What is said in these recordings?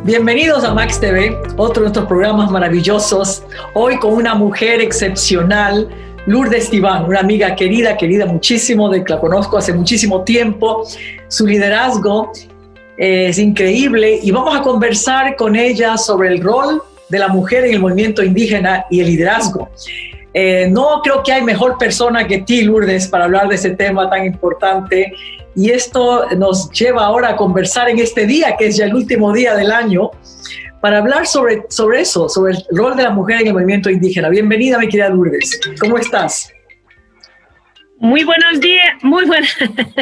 Bienvenidos a Max TV, otro de nuestros programas maravillosos. Hoy con una mujer excepcional, Lourdes Tibán, una amiga querida muchísimo, de que la conozco hace muchísimo tiempo. Su liderazgo es increíble y vamos a conversar con ella sobre el rol de la mujer en el movimiento indígena y el liderazgo. No creo que hay mejor persona que ti, Lourdes, para hablar de ese tema tan importante. Y esto nos lleva ahora a conversar en este día, que es ya el último día del año, para hablar sobre eso, sobre el rol de la mujer en el movimiento indígena. Bienvenida, mi querida Lourdes. ¿Cómo estás? Muy buenos días, muy buenas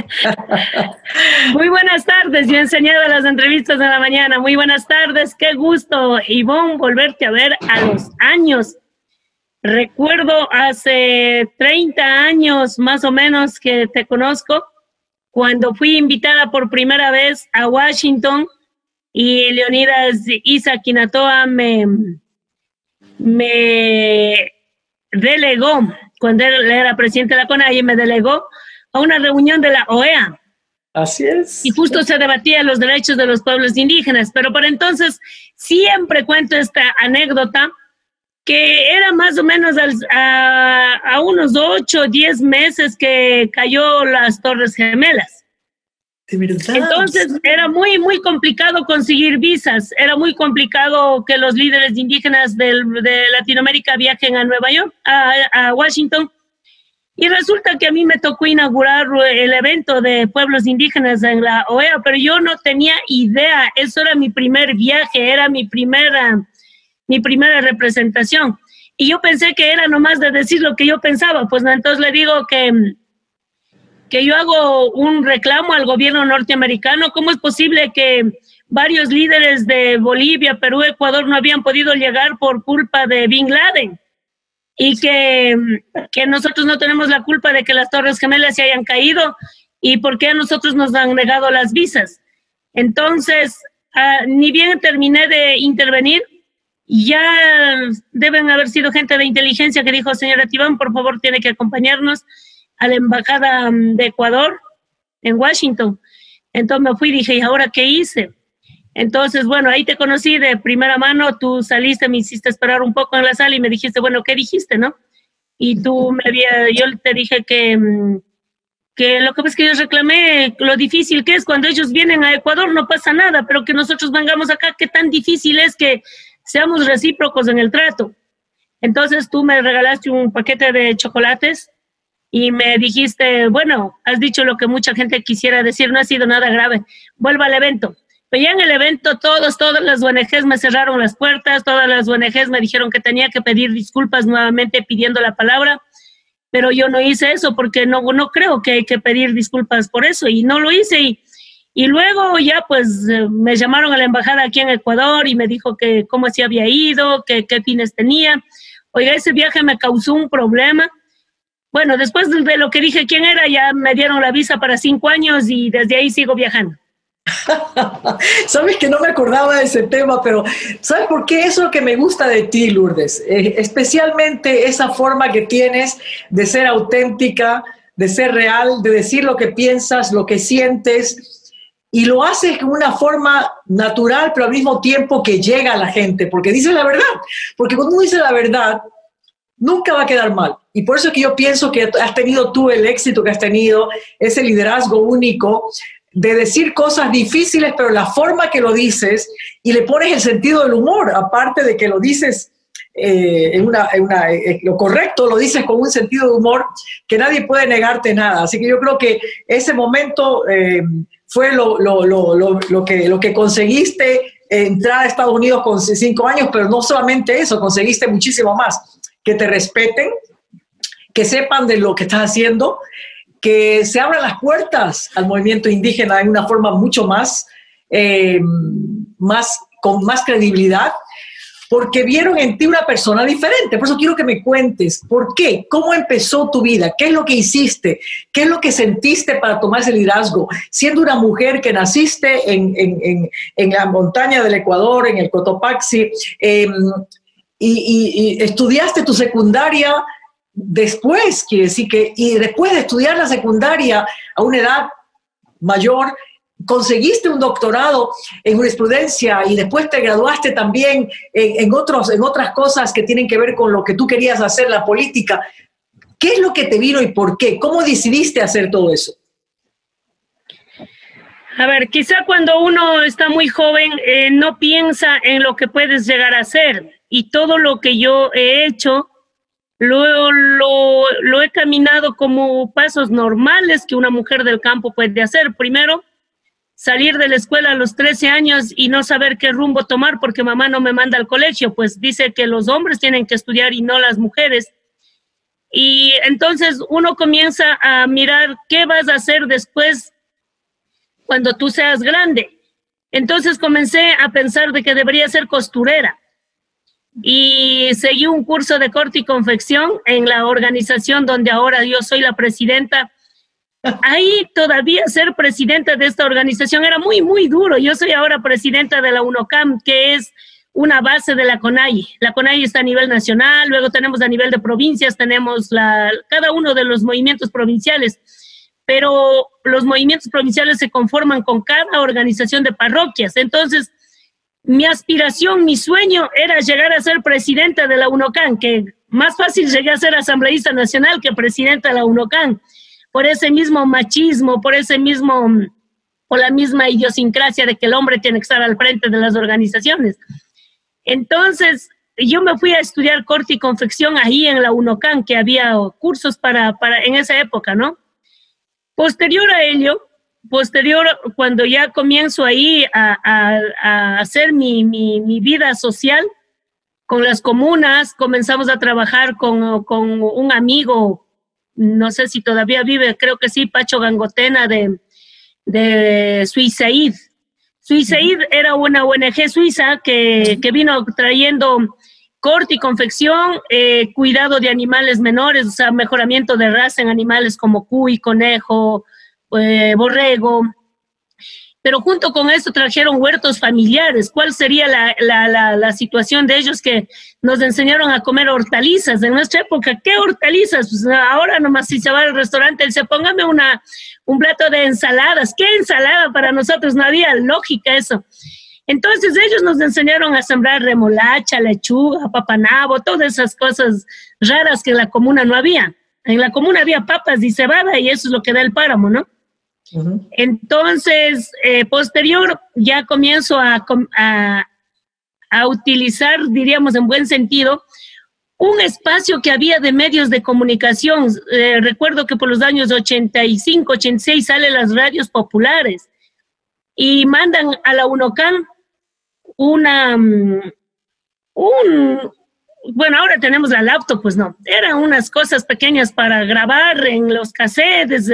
tardes. Yo he enseñado las entrevistas de la mañana. Muy buenas tardes, qué gusto, Ivonne, volverte a ver a los años. Recuerdo hace 30 años más o menos que te conozco, cuando fui invitada por primera vez a Washington y Leonidas Isa Quinatoa me delegó, cuando él era presidente de la CONAIE, me delegó a una reunión de la OEA. Así es. Y justo se debatía los derechos de los pueblos indígenas, pero por entonces siempre cuento esta anécdota, que era más o menos a unos 8 o 10 meses que cayó las Torres Gemelas. ¿De verdad? Entonces era muy complicado conseguir visas, era muy complicado que los líderes indígenas de Latinoamérica viajen a Nueva York, a Washington, y resulta que a mí me tocó inaugurar el evento de pueblos indígenas en la OEA, pero yo no tenía idea, eso era mi primer viaje, era mi primera representación. Y yo pensé que era nomás de decir lo que yo pensaba. Pues no, entonces le digo que yo hago un reclamo al gobierno norteamericano. ¿Cómo es posible que varios líderes de Bolivia, Perú, Ecuador no habían podido llegar por culpa de Bin Laden? Y que nosotros no tenemos la culpa de que las Torres Gemelas se hayan caído, y por qué a nosotros nos han negado las visas. Entonces, ni bien terminé de intervenir, ya deben haber sido gente de inteligencia que dijo: señora Tibán, por favor, tiene que acompañarnos a la embajada de Ecuador en Washington. Entonces me fui y dije: ¿y ahora qué hice? Entonces, bueno, ahí te conocí de primera mano. Tú saliste, me hiciste esperar un poco en la sala y me dijiste: bueno, ¿qué dijiste, no? Y yo te dije que lo que pasa es que yo reclamé lo difícil que es cuando ellos vienen a Ecuador, no pasa nada, pero que nosotros vengamos acá, qué tan difícil es que seamos recíprocos en el trato. Entonces tú me regalaste un paquete de chocolates y me dijiste: bueno, has dicho lo que mucha gente quisiera decir, no ha sido nada grave, vuelva al evento. Pero ya en el evento todas las ONGs me cerraron las puertas, todas las ONGs me dijeron que tenía que pedir disculpas nuevamente pidiendo la palabra, pero yo no hice eso porque no creo que hay que pedir disculpas por eso, y no lo hice. Y luego ya pues me llamaron a la embajada aquí en Ecuador y me dijo que cómo se había ido, qué fines tenía. Oiga, ese viaje me causó un problema. Bueno, después de lo que dije quién era, ya me dieron la visa para 5 años y desde ahí sigo viajando. Sabes que no me acordaba de ese tema, pero ¿sabes por qué? Eso es lo que me gusta de ti, Lourdes. Especialmente esa forma que tienes de ser auténtica, de ser real, de decir lo que piensas, lo que sientes. Y lo haces de una forma natural, pero al mismo tiempo que llega a la gente, porque dices la verdad. Porque cuando uno dice la verdad, nunca va a quedar mal. Y por eso es que yo pienso que has tenido tú el éxito que has tenido, ese liderazgo único de decir cosas difíciles, pero la forma que lo dices, y le pones el sentido del humor, aparte de que lo dices lo correcto, lo dices con un sentido de humor que nadie puede negarte nada. Así que yo creo que ese momento fue lo que conseguiste, entrar a Estados Unidos con 5 años, pero no solamente eso, conseguiste muchísimo más. Que te respeten, que sepan de lo que estás haciendo, que se abran las puertas al movimiento indígena en una forma mucho más, con más credibilidad, porque vieron en ti una persona diferente. Por eso quiero que me cuentes, ¿por qué? ¿Cómo empezó tu vida? ¿Qué es lo que hiciste? ¿Qué es lo que sentiste para tomar ese liderazgo? Siendo una mujer que naciste en la montaña del Ecuador, en el Cotopaxi, y estudiaste tu secundaria después, quiere decir que, y después de estudiar la secundaria a una edad mayor, conseguiste un doctorado en jurisprudencia y después te graduaste también en otras cosas que tienen que ver con lo que tú querías hacer, la política. ¿Qué es lo que te vino y por qué? ¿Cómo decidiste hacer todo eso? A ver, quizá cuando uno está muy joven no piensa en lo que puedes llegar a hacer, y todo lo que yo he hecho lo he caminado como pasos normales que una mujer del campo puede hacer. Primero, salir de la escuela a los 13 años y no saber qué rumbo tomar porque mamá no me manda al colegio, pues dice que los hombres tienen que estudiar y no las mujeres. Y entonces uno comienza a mirar qué vas a hacer después cuando tú seas grande. Entonces comencé a pensar de que debería ser costurera y seguí un curso de corte y confección en la organización donde ahora yo soy la presidenta. Ahí todavía ser presidenta de esta organización era muy, muy duro. Yo soy ahora presidenta de la UNOCAM, que es una base de la CONAIE. La CONAIE está a nivel nacional, luego tenemos a nivel de provincias, tenemos cada uno de los movimientos provinciales, pero los movimientos provinciales se conforman con cada organización de parroquias. Entonces, mi aspiración, mi sueño era llegar a ser presidenta de la UNOCAM, que más fácil llegué a ser asambleísta nacional que presidenta de la UNOCAM, por ese mismo machismo, por la misma idiosincrasia de que el hombre tiene que estar al frente de las organizaciones. Entonces, yo me fui a estudiar corte y confección ahí en la UNOCAM, que había cursos para en esa época, ¿no? Posterior a ello, cuando ya comienzo ahí a hacer mi vida social con las comunas, comenzamos a trabajar con un amigo, no sé si todavía vive, creo que sí, Pacho Gangotena de Suizaid. Suizaid era una ONG suiza que vino trayendo corte y confección, cuidado de animales menores, o sea, mejoramiento de raza en animales como cuy, conejo, borrego. Pero junto con esto trajeron huertos familiares. ¿Cuál sería la situación de ellos? Que nos enseñaron a comer hortalizas. En nuestra época, ¿qué hortalizas? Pues ahora nomás si se va al restaurante, dice, póngame un plato de ensaladas. ¿Qué ensalada? Para nosotros no había lógica eso. Entonces ellos nos enseñaron a sembrar remolacha, lechuga, papanabo, todas esas cosas raras que en la comuna no había. En la comuna había papas y cebada y eso es lo que da el páramo, ¿no? Uh-huh. Entonces, posterior, ya comienzo a utilizar, diríamos en buen sentido, un espacio que había de medios de comunicación. Recuerdo que por los años 85, 86 salen las radios populares y mandan a la UNOCAM bueno, ahora tenemos la laptop, pues no, eran unas cosas pequeñas para grabar en los cassettes,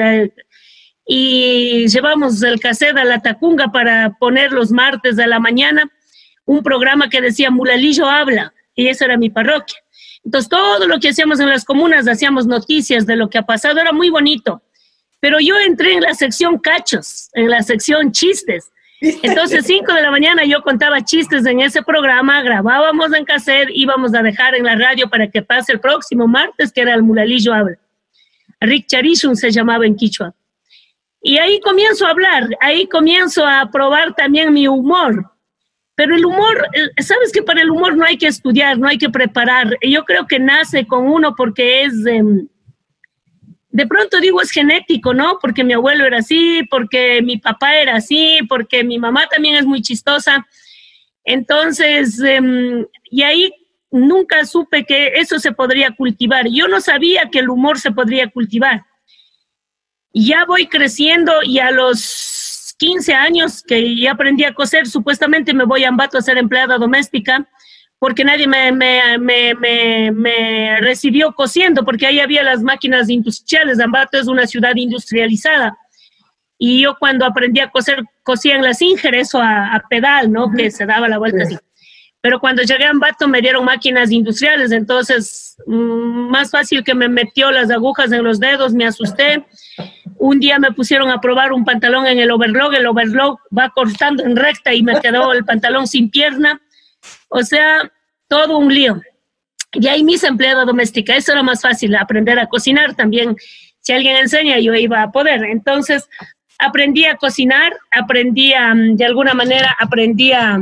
y llevamos el cassette a la Tacunga para poner los martes de la mañana un programa que decía Mulalillo habla, y esa era mi parroquia. Entonces todo lo que hacíamos en las comunas, hacíamos noticias de lo que ha pasado, era muy bonito. Pero yo entré en la sección cachos, en la sección chistes. Entonces 5 de la mañana yo contaba chistes en ese programa, grabábamos en cassette, íbamos a dejar en la radio para que pase el próximo martes, que era el Mulalillo habla. Rick Charishun se llamaba en quichua. Y ahí comienzo a hablar, ahí comienzo a probar también mi humor. Pero el humor, ¿sabes que para el humor no hay que estudiar, no hay que preparar? Yo creo que nace con uno porque es, de pronto digo, es genético, ¿no? Porque mi abuelo era así, porque mi papá era así, porque mi mamá también es muy chistosa. Entonces, y ahí nunca supe que eso se podría cultivar. Yo no sabía que el humor se podría cultivar. Ya voy creciendo y a los 15 años que ya aprendí a coser, supuestamente me voy a Ambato a ser empleada doméstica porque nadie me recibió cosiendo, porque ahí había las máquinas industriales. Ambato es una ciudad industrializada. Y yo cuando aprendí a coser, cosía en la Singer, eso a pedal, ¿no? Que se daba la vuelta así. Pero cuando llegué a Ambato me dieron máquinas industriales, entonces más fácil que me metió las agujas en los dedos, me asusté. Un día me pusieron a probar un pantalón en el overlock va cortando en recta y me quedó el pantalón sin pierna. O sea, todo un lío. Y ahí me hice empleada doméstica, eso era más fácil, aprender a cocinar también. Si alguien enseña, yo iba a poder. Entonces, aprendí a cocinar, de alguna manera, aprendí a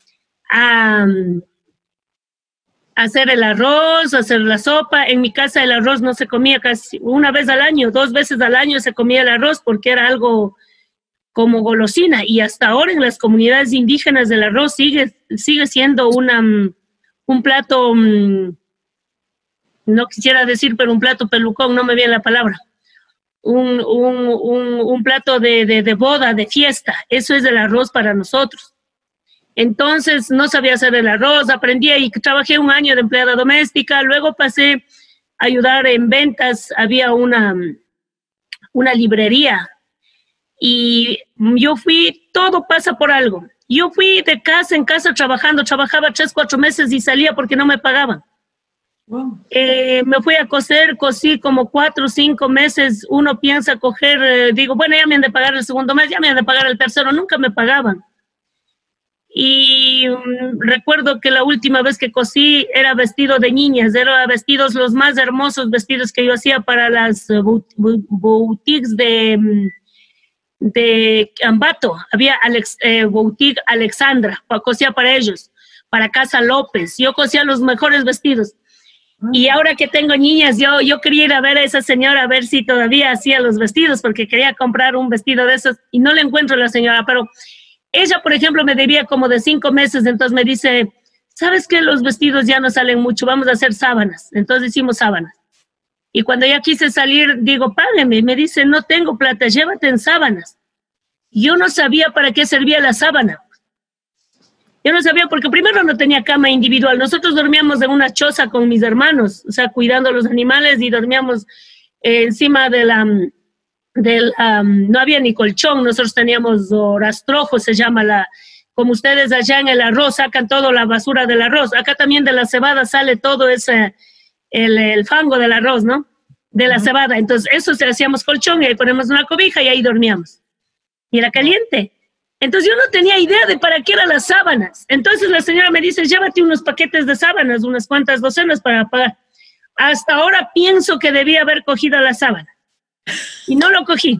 hacer el arroz, hacer la sopa. En mi casa el arroz no se comía casi una vez al año, 2 veces al año se comía el arroz porque era algo como golosina, y hasta ahora en las comunidades indígenas el arroz sigue siendo un plato, no quisiera decir, pero un plato pelucón, no me viene la palabra, un plato de boda, de fiesta. Eso es el arroz para nosotros. Entonces no sabía hacer el arroz, aprendí y trabajé 1 año de empleada doméstica, luego pasé a ayudar en ventas, había una librería. Y yo todo pasa por algo. Yo fui de casa en casa trabajaba 3, 4 meses y salía porque no me pagaban. Wow. Me fui a cosí como 4 o 5 meses. Uno piensa coger, digo, bueno, ya me han de pagar el segundo mes, ya me han de pagar el tercero, nunca me pagaban. Y recuerdo que la última vez que cosí era vestido de niñas, eran vestidos, los más hermosos vestidos que yo hacía para las boutiques de Ambato. Había boutique Alexandra, cosía para ellos, para Casa López. Yo cosía los mejores vestidos. Y ahora que tengo niñas, yo quería ir a ver a esa señora a ver si todavía hacía los vestidos, porque quería comprar un vestido de esos y no le encuentro a la señora. Pero ella, por ejemplo, me debía como de 5 meses, entonces me dice, ¿sabes qué? Los vestidos ya no salen mucho, vamos a hacer sábanas. Entonces hicimos sábanas. Y cuando ya quise salir, digo, págame. Me dice, no tengo plata, llévate en sábanas. Yo no sabía para qué servía la sábana. Yo no sabía porque primero no tenía cama individual. Nosotros dormíamos en una choza con mis hermanos, o sea, cuidando a los animales, y dormíamos encima no había ni colchón. Nosotros teníamos rastrojo, se llama como ustedes allá en el arroz sacan toda la basura del arroz. Acá también de la cebada sale todo el fango del arroz, ¿no? De la cebada. Entonces, eso hacíamos colchón y ahí ponemos una cobija y ahí dormíamos. Y era caliente. Entonces, yo no tenía idea de para qué eran las sábanas. Entonces, la señora me dice, llévate unos paquetes de sábanas, unas cuantas docenas para pagar. Hasta ahora pienso que debía haber cogido la sábana. Y no lo cogí.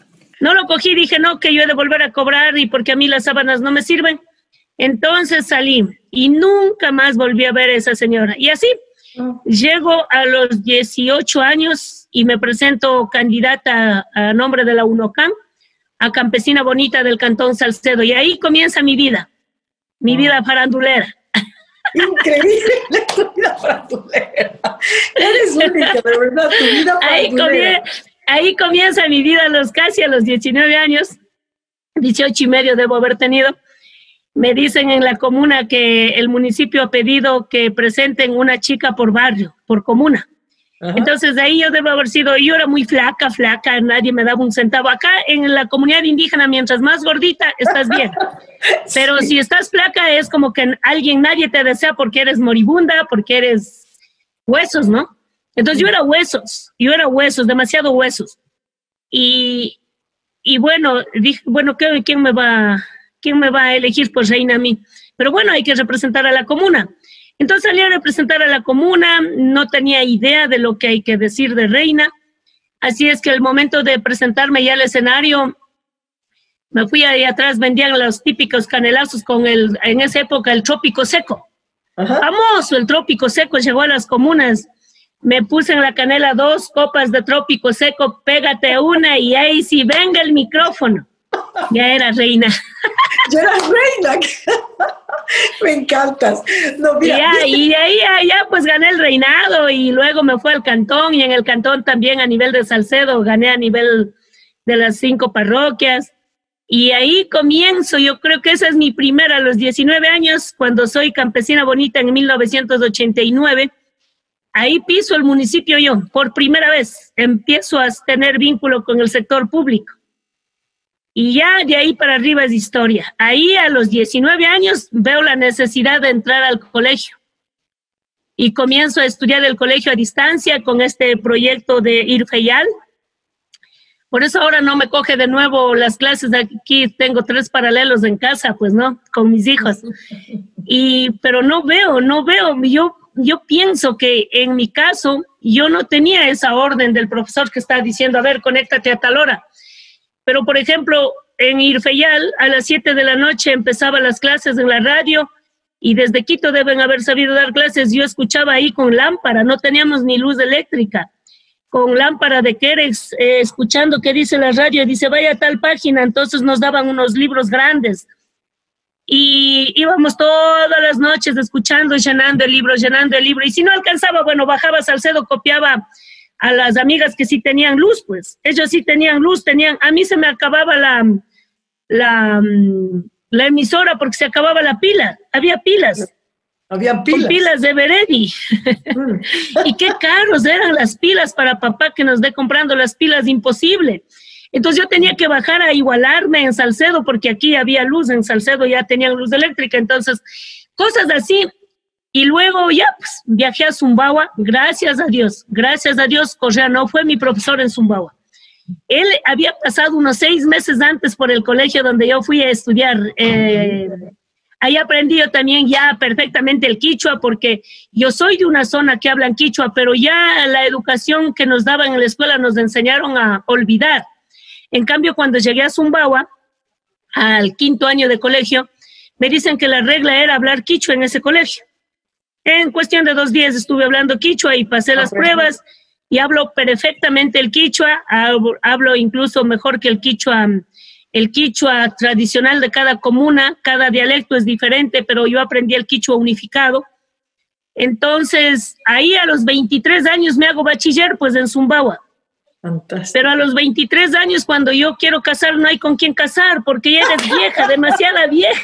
Dije, no, que yo he de volver a cobrar y porque a mí las sábanas no me sirven. Entonces salí y nunca más volví a ver a esa señora. Y así, llego a los 18 años y me presento candidata a nombre de la UNOCAM a campesina bonita del Cantón Salcedo. Y ahí comienza mi vida farandulera. Increíble tu vida farandulera. Eres única, de verdad, tu vida farandulera. Ahí comienza mi vida casi a los 19 años, 18 y medio debo haber tenido. Me dicen en la comuna que el municipio ha pedido que presenten una chica por barrio, por comuna. Ajá. Entonces de ahí yo debo haber sido, yo era muy flaca, nadie me daba un centavo. Acá en la comunidad indígena, mientras más gordita, estás bien. Pero sí. Si estás flaca es como que nadie te desea porque eres moribunda, porque eres huesos, ¿no? Entonces yo era huesos, demasiado huesos. Y bueno, dije, bueno, ¿quién me va a elegir pues reina a mí? Pero bueno, hay que representar a la comuna. Entonces salí a representar a la comuna, no tenía idea de lo que hay que decir de reina. Así es que al momento de presentarme ya al escenario, me fui ahí atrás, vendían los típicos canelazos en esa época, el trópico seco. Ajá. Famoso, el trópico seco llegó a las comunas. Me puse en la canela 2 copas de trópico seco, pégate una y ahí sí, venga el micrófono. Ya era reina. Ya eras reina. Me encantas. No, mira, y ahí ya pues gané el reinado y luego me fui al cantón y en el cantón también a nivel de Salcedo gané a nivel de las 5 parroquias. Y ahí comienzo, yo creo que esa es mi primera, a los 19 años, cuando soy campesina bonita en 1989. Ahí piso el municipio yo, por primera vez, empiezo a tener vínculo con el sector público. Y ya de ahí para arriba es historia. Ahí a los 19 años veo la necesidad de entrar al colegio. Y comienzo a estudiar el colegio a distancia con este proyecto de IRFEYAL. Por eso ahora no me coge de nuevo las clases de aquí. Tengo 3 paralelos en casa, pues no, con mis hijos. Pero no veo. Yo pienso que en mi caso, yo no tenía esa orden del profesor que está diciendo, a ver, conéctate a tal hora. Pero, por ejemplo, en Irfeyal, a las 7 de la noche empezaban las clases en la radio, y desde Quito deben haber sabido dar clases. Yo escuchaba ahí con lámpara, no teníamos ni luz eléctrica, con lámpara de Kerex, escuchando qué dice la radio, dice vaya a tal página. Entonces nos daban unos libros grandes y íbamos todas las noches escuchando, llenando el libro, y si no alcanzaba, bueno, bajaba a Salcedo, copiaba a las amigas que sí tenían luz, pues ellos sí tenían luz, a mí se me acababa la emisora porque se acababa la pila, había pilas. Habían pilas. Con pilas de Beredi. Y qué caros eran las pilas para papá que nos dé comprando las pilas, imposible. Entonces yo tenía que bajar a igualarme en Salcedo porque aquí había luz, en Salcedo ya tenían luz eléctrica, entonces cosas así. Y luego ya pues, viajé a Sumbawa, gracias a Dios, Correa no fue mi profesor en Sumbawa. Él había pasado unos 6 meses antes por el colegio donde yo fui a estudiar. Ahí aprendí yo también ya perfectamente el quichua, porque yo soy de una zona que hablan quichua, pero ya la educación que nos daban en la escuela nos enseñaron a olvidar. En cambio, cuando llegué a Sumbawa, al 5º año de colegio, me dicen que la regla era hablar quichua en ese colegio. En cuestión de 2 días estuve hablando quichua y pasé las pruebas y hablo perfectamente el quichua, hablo incluso mejor que el quichua tradicional de cada comuna. Cada dialecto es diferente, pero yo aprendí el quichua unificado. Entonces, ahí a los 23 años me hago bachiller, pues en Sumbawa. Fantástico. Pero a los 23 años, cuando yo quiero casar, no hay con quién casar, porque ya eres vieja, demasiada vieja.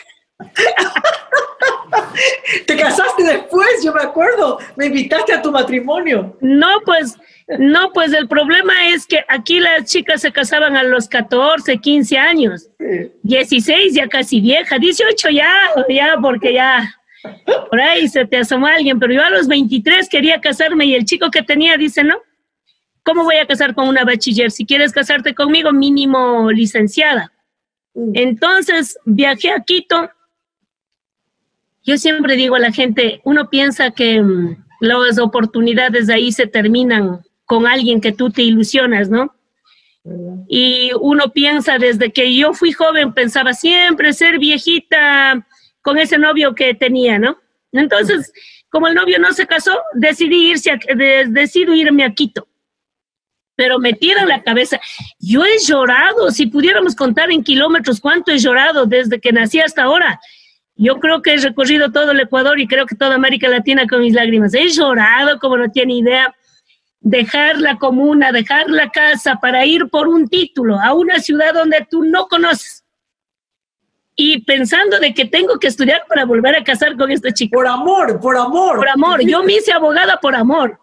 Te casaste después, yo me acuerdo, me invitaste a tu matrimonio. No, pues el problema es que aquí las chicas se casaban a los 14, 15 años, 16 ya casi vieja, 18 ya, porque ya por ahí se te asomó alguien, pero yo a los 23 quería casarme y el chico que tenía dice, no, ¿cómo voy a casar con una bachiller? Si quieres casarte conmigo, mínimo licenciada. Entonces viajé a Quito. Yo siempre digo a la gente, uno piensa que las oportunidades ahí se terminan con alguien que tú te ilusionas, ¿no? Y uno piensa, desde que yo fui joven, pensaba siempre ser viejita con ese novio que tenía, ¿no? Entonces, como el novio no se casó, decido irme a Quito. Pero me tiran la cabeza. Yo he llorado, si pudiéramos contar en kilómetros cuánto he llorado desde que nací hasta ahora. Yo creo que he recorrido todo el Ecuador y creo que toda América Latina con mis lágrimas. He llorado como no tiene idea. Dejar la comuna, dejar la casa para ir por un título a una ciudad donde tú no conoces. Y pensando de que tengo que estudiar para volver a casar con este chico. Por amor. Por amor. Yo me hice abogada por amor.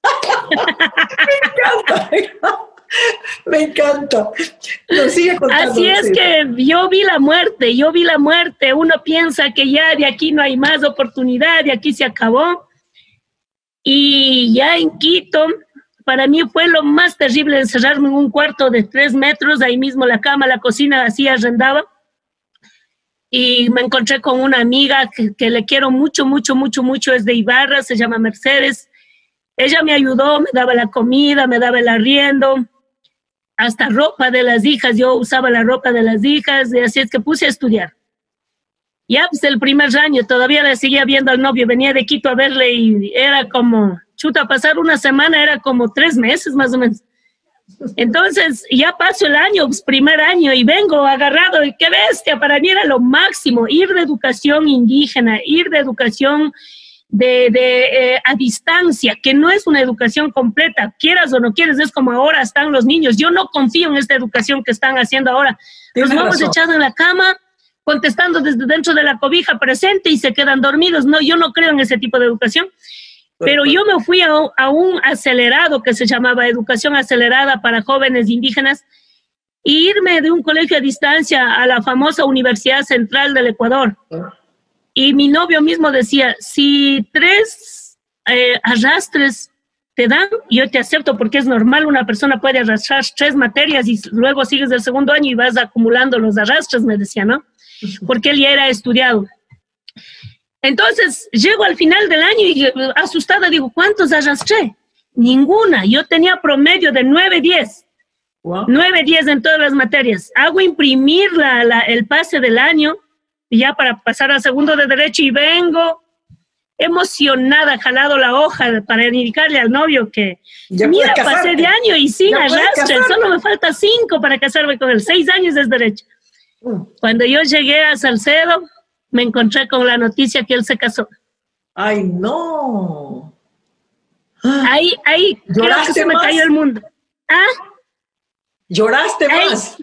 Me encanta. Lo sigue contando. Así es que yo vi la muerte. Uno piensa que ya de aquí no hay más oportunidad, de aquí se acabó. Y ya en Quito, para mí fue lo más terrible encerrarme en un cuarto de 3 metros, ahí mismo la cama, la cocina, así arrendaba. Y me encontré con una amiga que le quiero mucho, es de Ibarra, se llama Mercedes. Ella me ayudó, me daba la comida, me daba el arriendo, hasta ropa de las hijas, yo usaba la ropa de las hijas, y así es que puse a estudiar. Ya pues el primer año todavía le seguía viendo al novio, venía de Quito a verle y era como, pasar una semana era como 3 meses más o menos. Entonces ya paso el año, pues, primer año, y vengo agarrado, y qué bestia, para mí era lo máximo, ir de educación indígena, ir de educación a distancia, que no es una educación completa, quieras o no quieres, es como ahora están los niños. Yo no confío en esta educación que están haciendo ahora. Los vamos echados en la cama, contestando desde dentro de la cobija presente y se quedan dormidos. No, yo no creo en ese tipo de educación. Pero yo me fui a un acelerado que se llamaba Educación Acelerada para Jóvenes Indígenas, e irme de un colegio a distancia a la famosa Universidad Central del Ecuador. Y mi novio mismo decía, si 3 arrastres te dan, yo te acepto, porque es normal, una persona puede arrastrar 3 materias y luego sigues del segundo año y vas acumulando los arrastres, me decía, ¿no? Porque él ya era estudiado. Entonces, llego al final del año y asustada digo, ¿cuántos arrastré? Ninguna. Yo tenía promedio de 9, 10. Wow. 9, 10 en todas las materias. Hago imprimir el pase del año ya para pasar al segundo de derecho y vengo emocionada, jalado la hoja para indicarle al novio que mira, pasé de año y sin arrastre, solo me falta 5 para casarme con él, 6 años es derecho. Cuando yo llegué a Salcedo, me encontré con la noticia que él se casó. ¡Ay, no! Ahí creo que se me cayó el mundo. ¿Ah? ¿Lloraste más?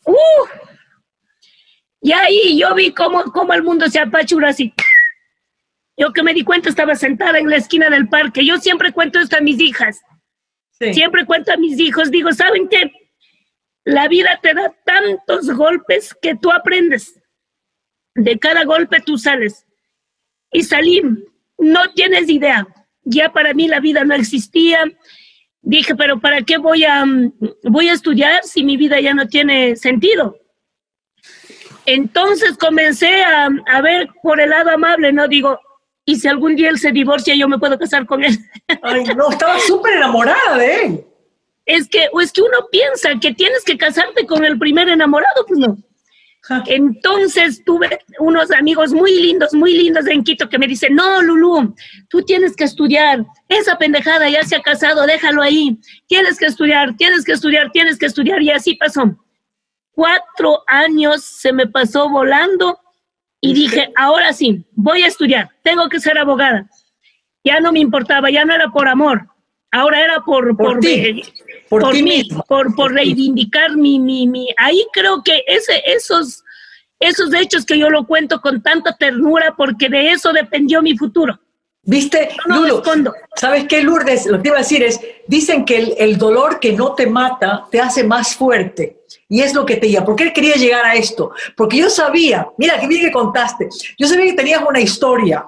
Y ahí yo vi cómo el mundo se apachurra así. Yo que me di cuenta estaba sentada en la esquina del parque. Yo siempre cuento esto a mis hijas. Sí. Siempre cuento a mis hijos. Digo, ¿saben qué? La vida te da tantos golpes que tú aprendes. De cada golpe tú sales. Y salí, no tienes idea. Ya para mí la vida no existía. Dije, pero ¿para qué voy a estudiar si mi vida ya no tiene sentido? Entonces comencé a ver por el lado amable, ¿no? Digo, ¿y si algún día él se divorcia, yo me puedo casar con él? Ay, no, estaba súper enamorada de él. Es que uno piensa que tienes que casarte con el primer enamorado, pues no. Entonces tuve unos amigos muy lindos en Quito que me dicen, no, Lulú, tú tienes que estudiar, esa pendejada ya se ha casado, déjalo ahí, tienes que estudiar, y así pasó. 4 años se me pasó volando y dije, ahora sí, voy a estudiar, tengo que ser abogada. Ya no me importaba, ya no era por amor, ahora era por ti mismo, por reivindicar mi. Ahí creo que esos hechos que yo lo cuento con tanta ternura, porque de eso dependió mi futuro. ¿Viste, Lulu? ¿Sabes qué, Lourdes? Lo que iba a decir es, dicen que el dolor que no te mata te hace más fuerte. Y es lo que te diga. ¿Por qué quería llegar a esto? Porque yo sabía, mira, que bien que contaste, yo sabía que tenías una historia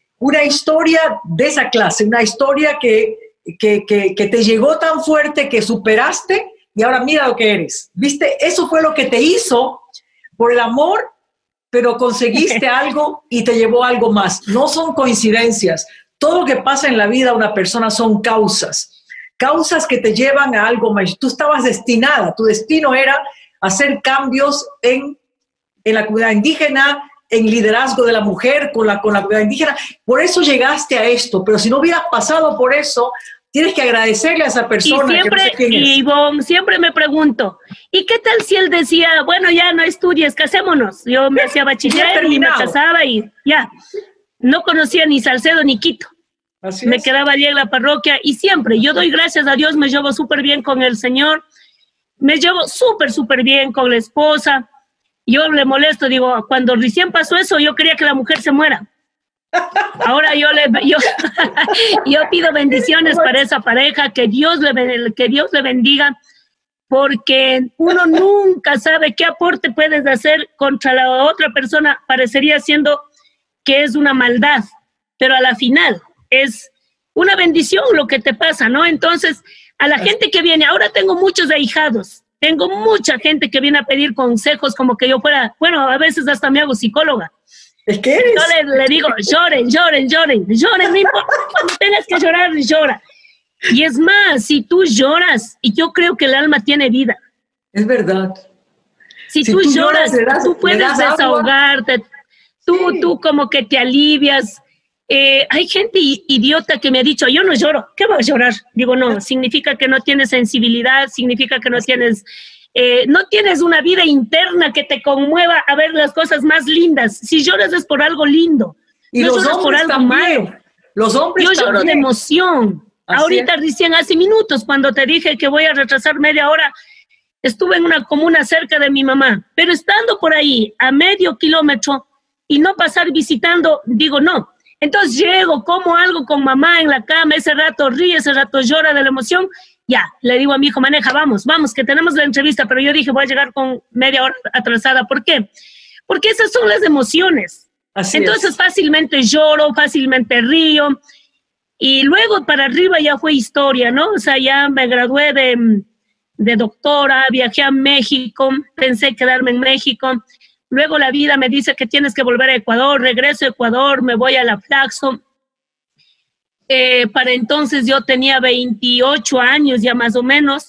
de esa clase, una historia que te llegó tan fuerte que superaste y ahora mira lo que eres. ¿Viste? Eso fue lo que te hizo por el amor, pero conseguiste algo y te llevó a algo más. No son coincidencias. Todo lo que pasa en la vida de una persona son causas que te llevan a algo más. Tú estabas destinada, tu destino era hacer cambios en la comunidad indígena, en liderazgo de la mujer con la comunidad indígena. Por eso llegaste a esto, pero si no hubieras pasado por eso, tienes que agradecerle a esa persona. Y siempre, que no sé quién es. Ivonne, siempre me pregunto, ¿y qué tal si él decía, bueno, ya no estudies, casémonos? Yo me hacía bachiller y me casaba y ya. No conocía ni Salcedo ni Quito. Me quedaba allí en la parroquia y siempre, yo doy gracias a Dios, me llevo súper bien con el Señor, me llevo súper bien con la esposa. Yo le molesto, digo, cuando recién pasó eso, yo quería que la mujer se muera. Ahora yo pido bendiciones para esa pareja, que Dios le bendiga, porque uno nunca sabe qué aporte puedes hacer contra la otra persona. Parecería siendo que es una maldad, pero a la final es una bendición lo que te pasa, ¿no? Entonces, a la gente que viene, ahora tengo muchos ahijados, tengo mucha gente que viene a pedir consejos como que yo fuera, bueno, a veces hasta me hago psicóloga. ¿Es que eres? Yo le digo, lloren, no importa, cuando tengas que llorar, llora. Y es más, si tú lloras, y yo creo que el alma tiene vida. Es verdad. Si tú lloras, tú puedes desahogarte, tú como que te alivias. Hay gente idiota que me ha dicho, yo no lloro, ¿qué vas a llorar? Digo, no, significa que no tienes sensibilidad, significa que no tienes una vida interna que te conmueva a ver las cosas más lindas. Si lloras es por algo lindo, y no lloras por algo malo. Los hombres yo lloro de emoción. Ahorita recién hace minutos, cuando te dije que voy a retrasar media hora, estuve en una comuna cerca de mi mamá, pero estando por ahí a medio kilómetro y no pasar visitando, digo, no. Entonces llego, como algo con mamá en la cama, ese rato ríe, ese rato llora de la emoción. Ya, le digo a mi hijo, maneja, vamos, que tenemos la entrevista, pero yo dije, voy a llegar con media hora atrasada. ¿Por qué? Porque esas son las emociones. Entonces fácilmente lloro, fácilmente río, y luego para arriba ya fue historia, ¿no? O sea, ya me gradué de doctora, viajé a México, pensé quedarme en México. Luego la vida me dice que tienes que volver a Ecuador, regreso a Ecuador, me voy a la Flaxo. Para entonces yo tenía 28 años ya más o menos,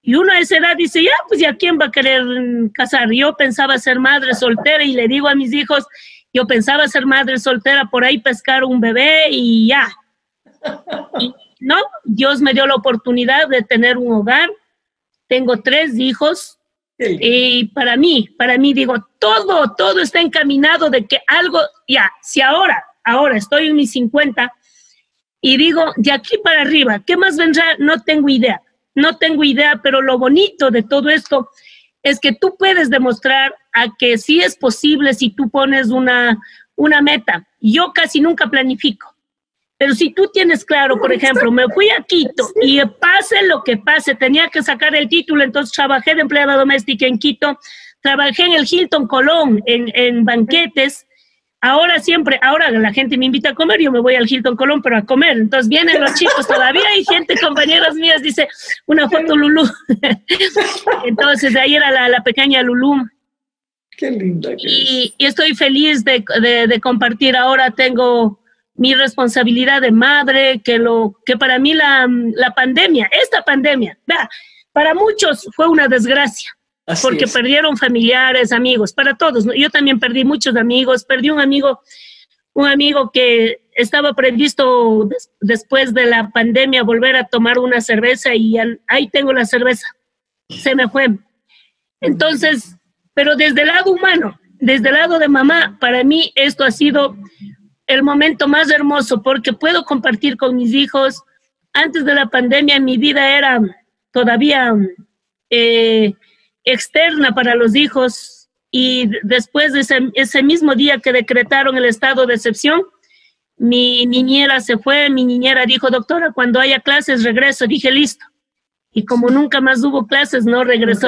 Y uno a esa edad dice, ya, pues ya, ¿quién va a querer casar? Yo pensaba ser madre soltera y le digo a mis hijos, yo pensaba ser madre soltera, por ahí pescar un bebé y ya. Y no, Dios me dio la oportunidad de tener un hogar. Tengo 3 hijos y para mí digo, todo está encaminado de que algo, ya, si ahora estoy en mis 50 y digo, de aquí para arriba, ¿qué más vendrá? No tengo idea, pero lo bonito de todo esto es que tú puedes demostrar a que sí es posible si tú pones una meta. Yo casi nunca planifico. Pero si tú tienes claro, por ejemplo, me fui a Quito y pase lo que pase, tenía que sacar el título, entonces trabajé de empleada doméstica en Quito, trabajé en el Hilton Colón, en banquetes. Ahora la gente me invita a comer, yo me voy al Hilton Colón, pero a comer. Entonces vienen los chicos, todavía hay gente, compañeras mías, dice, una foto Lulú. Entonces ahí era la pequeña Lulú. Qué linda. Y estoy feliz de compartir. Ahora tengo mi responsabilidad de madre, que para mí esta pandemia, para muchos fue una desgracia, porque perdieron familiares, amigos, para todos, ¿no? Yo también perdí muchos amigos, perdí un amigo que estaba previsto después de la pandemia volver a tomar una cerveza y ahí tengo la cerveza, se me fue. Entonces, pero desde el lado humano, desde el lado de mamá, para mí esto ha sido el momento más hermoso porque puedo compartir con mis hijos. Antes de la pandemia mi vida era todavía externa para los hijos y después de ese mismo día que decretaron el estado de excepción, mi niñera se fue, mi niñera dijo, doctora, cuando haya clases regreso. Dije, listo. Y como nunca más hubo clases, no regresó.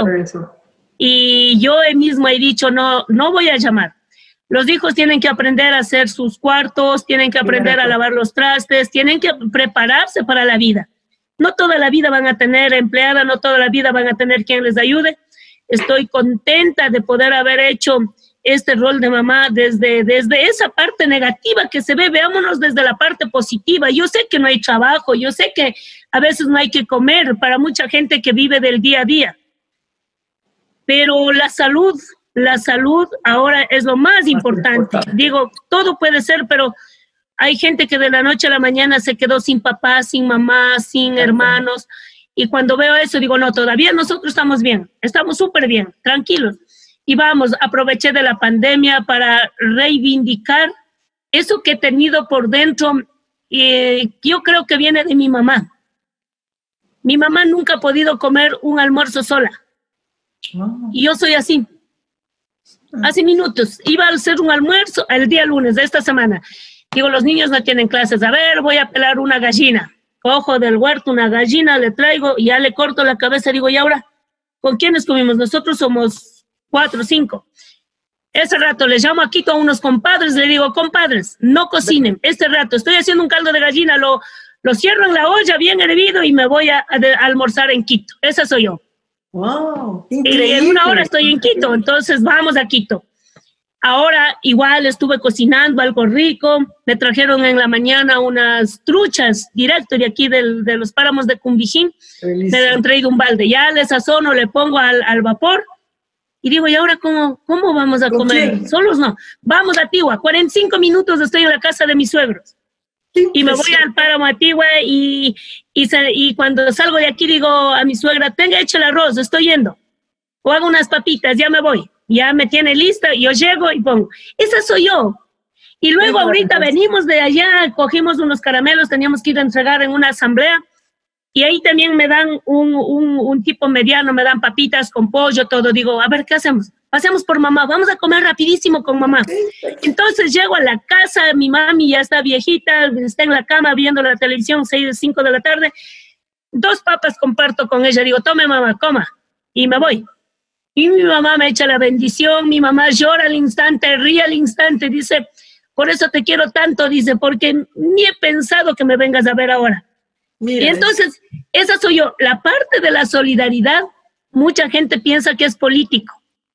Y yo mismo he dicho, no voy a llamar. Los hijos tienen que aprender a hacer sus cuartos, tienen que aprender a lavar los trastes, tienen que prepararse para la vida. No toda la vida van a tener empleada, no toda la vida van a tener quien les ayude. Estoy contenta de poder haber hecho este rol de mamá desde esa parte negativa que se ve, veámonos desde la parte positiva. Yo sé que no hay trabajo, yo sé que a veces no hay que comer para mucha gente que vive del día a día, pero la salud ahora es lo más importante. Digo, todo puede ser, pero hay gente que de la noche a la mañana se quedó sin papá, sin mamá, sin hermanos. Y cuando veo eso, digo, no, todavía nosotros estamos bien, estamos súper bien, tranquilos. Y aproveché de la pandemia para reivindicar eso que he tenido por dentro. Yo creo que viene de mi mamá. Mi mamá nunca ha podido comer un almuerzo sola. Y yo soy así. Hace minutos iba a hacer un almuerzo el día lunes de esta semana. Digo, los niños no tienen clases. A ver, voy a pelar una gallina. Cojo del huerto una gallina, le traigo, y ya le corto la cabeza. Digo, ¿y ahora con quiénes comimos? Nosotros somos 4 o 5. Ese rato les llamo a Quito a unos compadres, le digo, compadres, no cocinen. Este rato estoy haciendo un caldo de gallina, lo cierro en la olla bien hervido y me voy a almorzar en Quito. Esa soy yo. Wow, increíble. Y en 1 hora estoy en Quito, entonces vamos a Quito. Ahora igual estuve cocinando algo rico, me trajeron en la mañana unas truchas directo de aquí de los páramos de Cumbijín, me han traído un balde, ya le sazono, le pongo al vapor y digo, ¿y ahora cómo vamos a comer? ¿Quién? Solos no, vamos a Tigua, 45 minutos estoy en la casa de mis suegros. Y me voy al páramo a Tigua y cuando salgo de aquí digo a mi suegra, tenga hecho el arroz, estoy yendo. O hago unas papitas, ya me voy. Ya me tiene lista, yo llego y pongo. Esa soy yo. Y luego ahorita venimos de allá, cogimos unos caramelos, teníamos que ir a entregar en una asamblea. Y ahí también me dan un tipo mediano, me dan papitas con pollo, todo. Digo, a ver, ¿qué hacemos? Pasemos por mamá, vamos a comer rapidísimo con mamá. Entonces llego a la casa, mi mami ya está viejita, está en la cama viendo la televisión, 5 de la tarde. 2 papas comparto con ella, digo, tome mamá, coma. Y me voy. Y mi mamá me echa la bendición, mi mamá llora al instante, ríe al instante, dice, por eso te quiero tanto, dice, porque ni he pensado que me vengas a ver ahora. Mira, y entonces, esa soy yo. La parte de la solidaridad, mucha gente piensa que es político.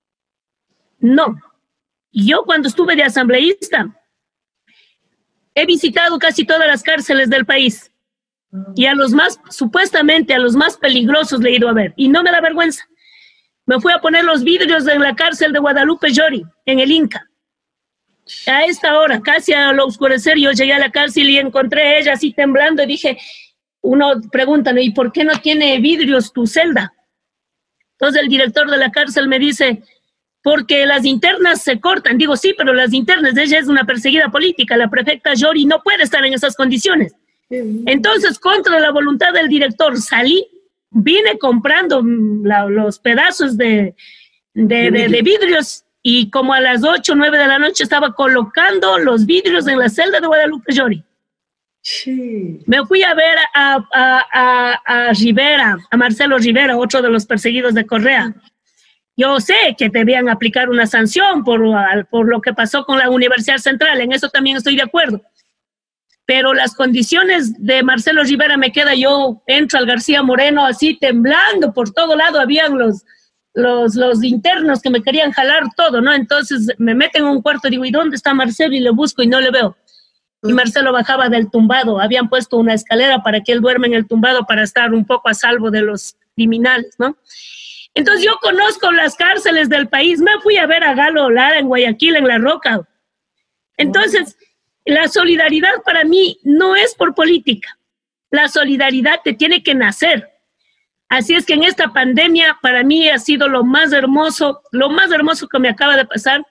No. Yo cuando estuve de asambleísta, he visitado casi todas las cárceles del país. Y a los más, supuestamente a los más peligrosos le he ido a ver. Y no me da vergüenza. Me fui a poner los vidrios en la cárcel de Guadalupe Llori, en el Inca. A esta hora, casi al oscurecer, yo llegué a la cárcel y encontré a ella así temblando y dije, uno pregunta, ¿y por qué no tiene vidrios tu celda? Entonces el director de la cárcel me dice, porque las internas se cortan. Digo, sí, pero las internas, ella es una perseguida política, la prefecta Llori no puede estar en esas condiciones. Entonces, contra la voluntad del director, salí, vine comprando los pedazos de vidrios y como a las 8 o 9 de la noche estaba colocando los vidrios en la celda de Guadalupe Llori. Sí. Me fui a ver a Rivera, a Marcelo Rivera, otro de los perseguidos de Correa. Yo sé que debían aplicar una sanción por lo que pasó con la Universidad Central, en eso también estoy de acuerdo. Pero las condiciones de Marcelo Rivera yo entro al García Moreno así temblando, por todo lado habían los internos que me querían jalar todo, ¿no? Entonces me meten en un cuarto y digo, ¿y dónde está Marcelo? Y le busco y no le veo. Y Marcelo bajaba del tumbado, habían puesto una escalera para que él duerma en el tumbado para estar un poco a salvo de los criminales, ¿no? Entonces yo conozco las cárceles del país, me fui a ver a Galo Lara en Guayaquil, en La Roca. Entonces, la solidaridad para mí no es por política, la solidaridad te tiene que nacer. Así es que en esta pandemia para mí ha sido lo más hermoso que me acaba de pasar,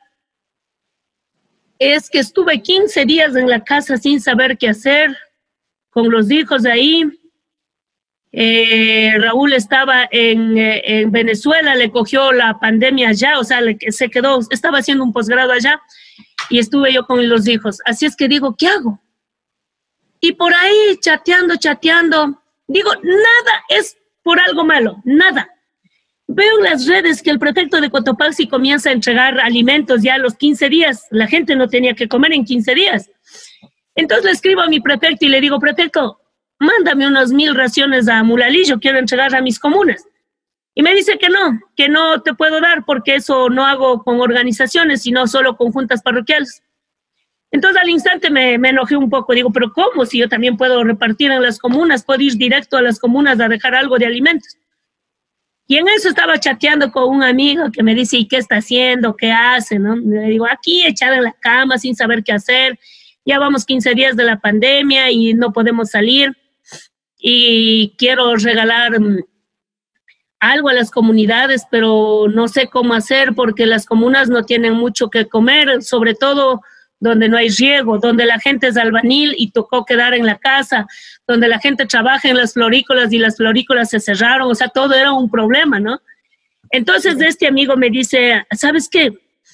es que estuve 15 días en la casa sin saber qué hacer, con los hijos de ahí. Raúl estaba en Venezuela, le cogió la pandemia allá, o sea, se quedó, estaba haciendo un posgrado allá y estuve yo con los hijos. Así es que digo, ¿qué hago? Y por ahí chateando, digo, nada es por algo malo, nada. Veo en las redes que el prefecto de Cotopaxi comienza a entregar alimentos ya a los 15 días. La gente no tenía que comer en 15 días. Entonces le escribo a mi prefecto y le digo, prefecto, mándame unas 1000 raciones a Mulalillo, quiero entregar a mis comunas. Y me dice que no te puedo dar porque eso no hago con organizaciones, sino solo con juntas parroquiales. Entonces al instante me enojé un poco, digo, pero ¿cómo? Si yo también puedo repartir en las comunas, puedo ir directo a las comunas a dejar algo de alimentos. Y en eso estaba chateando con un amigo que me dice, ¿y qué está haciendo? ¿Qué hace? ¿No? Le digo, aquí echada en la cama sin saber qué hacer, ya vamos 15 días de la pandemia y no podemos salir y quiero regalar algo a las comunidades, pero no sé cómo hacer porque las comunas no tienen mucho que comer, sobre todo donde no hay riego, donde la gente es albañil y tocó quedar en la casa, donde la gente trabaja en las florícolas y las florícolas se cerraron, o sea, todo era un problema, ¿no? Entonces este amigo me dice, ¿sabes qué?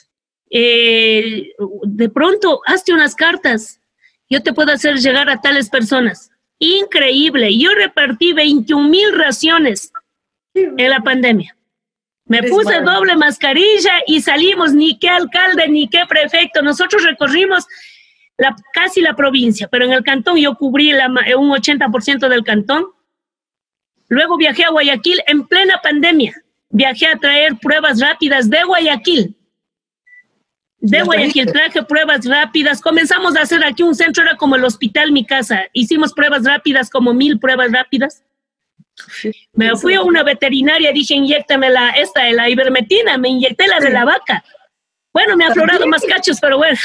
De pronto, hazte unas cartas, yo te puedo hacer llegar a tales personas. Increíble, yo repartí 21,000 raciones en la pandemia. Me puse doble mascarilla y salimos, ni qué alcalde, ni qué prefecto. Nosotros recorrimos casi la provincia, pero en el cantón yo cubrí un 80% del cantón. Luego viajé a Guayaquil en plena pandemia. Viajé a traer pruebas rápidas de Guayaquil. De Guayaquil traje pruebas rápidas. Comenzamos a hacer aquí un centro, era como el hospital Mi Casa. Hicimos pruebas rápidas, como 1000 pruebas rápidas. Me fui a una veterinaria, dije, inyéctame la ivermectina, me inyecté la de la vaca. Bueno, me ha aflorado más cachos, pero bueno.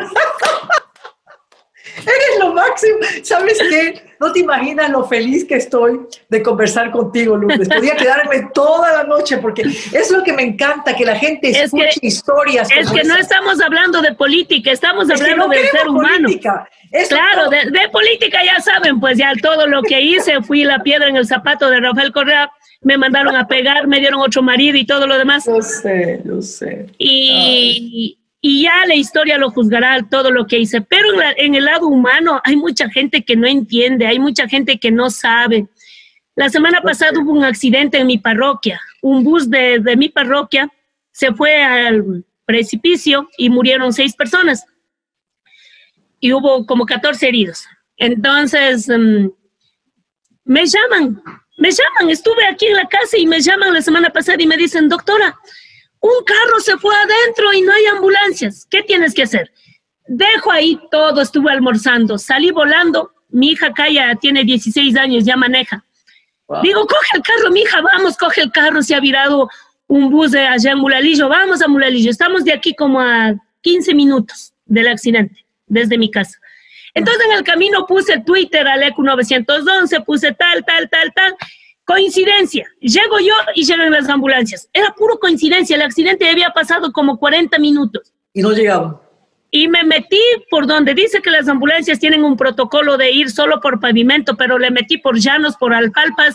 Eres lo máximo. ¿Sabes qué? No te imaginas lo feliz que estoy de conversar contigo, Lourdes. Podría quedarme toda la noche porque es lo que me encanta, que la gente escuche historias. Es que no estamos hablando de política, estamos hablando del ser humano. Claro, de política ya saben, pues ya todo lo que hice, fui la piedra en el zapato de Rafael Correa, me mandaron a pegar, me dieron otro marido y todo lo demás. Lo sé. Y ya la historia lo juzgará todo lo que hice. Pero en el lado humano hay mucha gente que no entiende, hay mucha gente que no sabe. La semana pasada hubo un accidente en mi parroquia. Un bus de mi parroquia se fue al precipicio y murieron 6 personas. Y hubo como 14 heridos. Entonces, me llaman. Estuve aquí en la casa y me llaman la semana pasada y me dicen, doctora, un carro se fue adentro y no hay ambulancias. ¿Qué tienes que hacer? Dejo ahí todo, estuve almorzando, salí volando mi hija Kaya tiene 16 años, ya maneja. Wow. Digo, coge el carro, mi hija, vamos, coge el carro, se ha virado un bus de allá en Mulalillo, vamos a Mulalillo, estamos de aquí como a 15 minutos del accidente, desde mi casa. Entonces en el camino puse Twitter al ECU 911, puse tal, coincidencia, llego yo y llegan las ambulancias, era puro coincidencia, el accidente había pasado como 40 minutos. Y no llegaban. Y me metí por donde dice que las ambulancias tienen un protocolo de ir solo por pavimento, pero le metí por llanos, por alfalfas,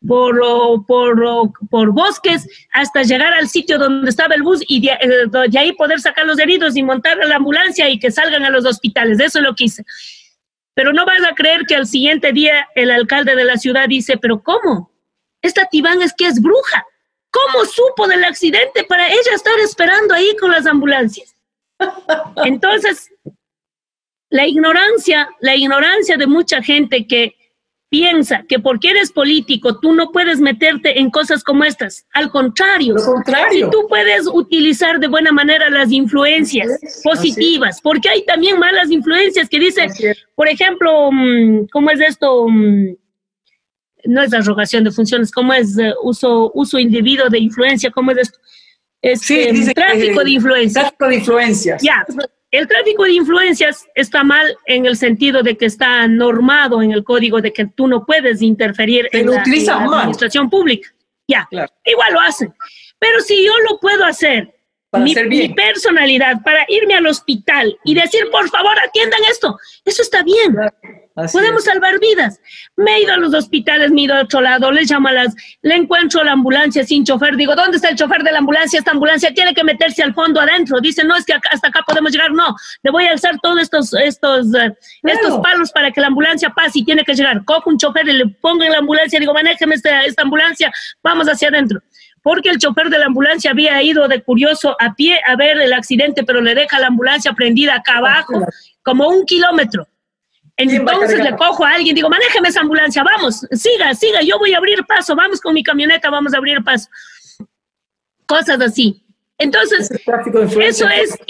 por bosques, hasta llegar al sitio donde estaba el bus y de ahí poder sacar los heridos y montar a la ambulancia y que salgan a los hospitales. Eso es lo que hice. Pero no vas a creer que al siguiente día el alcalde de la ciudad dice, ¿pero cómo? Esta Tibán es que es bruja. ¿Cómo supo del accidente para ella estar esperando ahí con las ambulancias? Entonces, la ignorancia de mucha gente que piensa que porque eres político tú no puedes meterte en cosas como estas. Al contrario, si tú puedes utilizar de buena manera las influencias positivas, porque hay también malas influencias que dicen, por ejemplo, ¿cómo es esto? No es arrogación de funciones, ¿cómo es uso indebido de influencia? ¿Cómo es esto? Tráfico de influencias. Tráfico de influencias. Ya, el tráfico de influencias está mal en el sentido de que está normado en el código de que tú no puedes interferir en la administración pública. Ya, claro. Igual lo hacen. Pero si yo lo puedo hacer, mi personalidad, para irme al hospital y decir, por favor, atiendan esto, eso está bien. Claro. Podemos salvar vidas. Me he ido a los hospitales, me he ido a otro lado, le encuentro la ambulancia sin chofer. Digo, ¿dónde está el chofer de la ambulancia? Esta ambulancia tiene que meterse al fondo adentro. Dice, no, es que hasta acá podemos llegar. No, le voy a alzar todos estos palos para que la ambulancia pase y tiene que llegar. Cojo un chofer y le pongo en la ambulancia. Digo, manéjeme esta ambulancia, vamos hacia adentro. Porque el chofer de la ambulancia había ido de curioso a pie a ver el accidente, pero le deja la ambulancia prendida acá abajo, como 1 kilómetro. Entonces le cojo a alguien, digo, manéjeme esa ambulancia, vamos, siga, yo voy a abrir paso, vamos con mi camioneta, vamos a abrir paso. Cosas así. Entonces, eso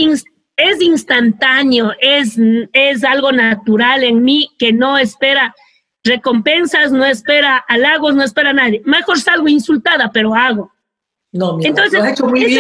es instantáneo, es algo natural en mí que no espera recompensas, no espera halagos, no espera a nadie. Mejor salgo insultada, pero hago. No, mira, entonces, esa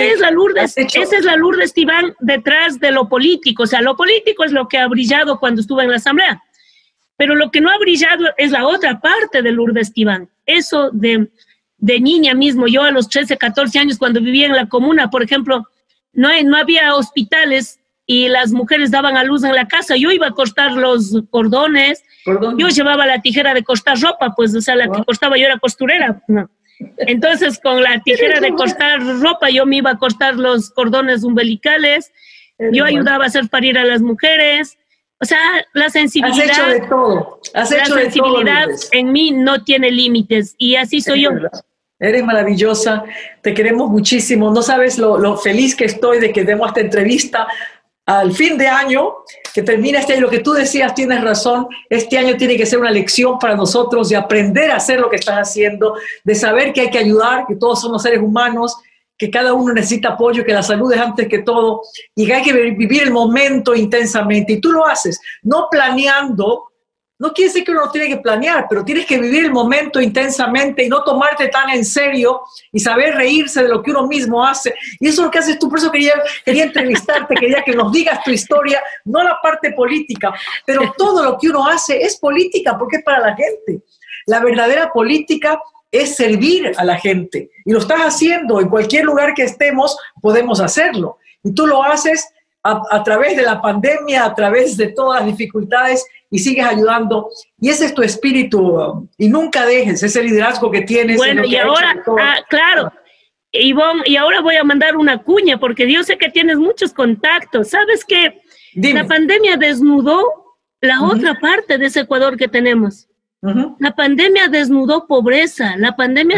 es la Lourdes Tibán detrás de lo político. O sea, lo político es lo que ha brillado cuando estuve en la asamblea. Pero lo que no ha brillado es la otra parte de Lourdes Tibán. Eso de niña mismo, yo a los 13, 14 años cuando vivía en la comuna, por ejemplo, no había hospitales y las mujeres daban a luz en la casa. Yo iba a cortar los cordones, yo llevaba la tijera de cortar ropa, pues, o sea, la que cortaba yo era costurera. No. Entonces, con la tijera de cortar ropa, yo me iba a cortar los cordones umbilicales, yo ayudaba a hacer parir a las mujeres. O sea, la sensibilidad, has hecho de todo. La sensibilidad en mí no tiene límites y así soy yo. Eres maravillosa, te queremos muchísimo. No sabes lo feliz que estoy de que demos esta entrevista al fin de año, que termina este año. Lo que tú decías, tienes razón, este año tiene que ser una lección para nosotros de aprender a hacer lo que estás haciendo, de saber que hay que ayudar, que todos somos seres humanos, que cada uno necesita apoyo, que la salud es antes que todo y que hay que vivir el momento intensamente. Y tú lo haces, no planeando. No quiere decir que uno no tiene que planear, pero tienes que vivir el momento intensamente y no tomarte tan en serio y saber reírse de lo que uno mismo hace. Y eso es lo que haces tú. Por eso quería entrevistarte, quería que nos digas tu historia, no la parte política, pero todo lo que uno hace es política porque es para la gente. La verdadera política es servir a la gente y lo estás haciendo. En cualquier lugar que estemos podemos hacerlo. Y tú lo haces a través de la pandemia, a través de todas las dificultades y sigues ayudando. Y ese es tu espíritu y nunca dejes ese liderazgo que tienes. Bueno, y ahora, claro, Ivonne, y ahora voy a mandar una cuña porque yo sé que tienes muchos contactos. ¿Sabes qué? Dime. La pandemia desnudó la otra parte de ese Ecuador que tenemos. La pandemia desnudó pobreza, la pandemia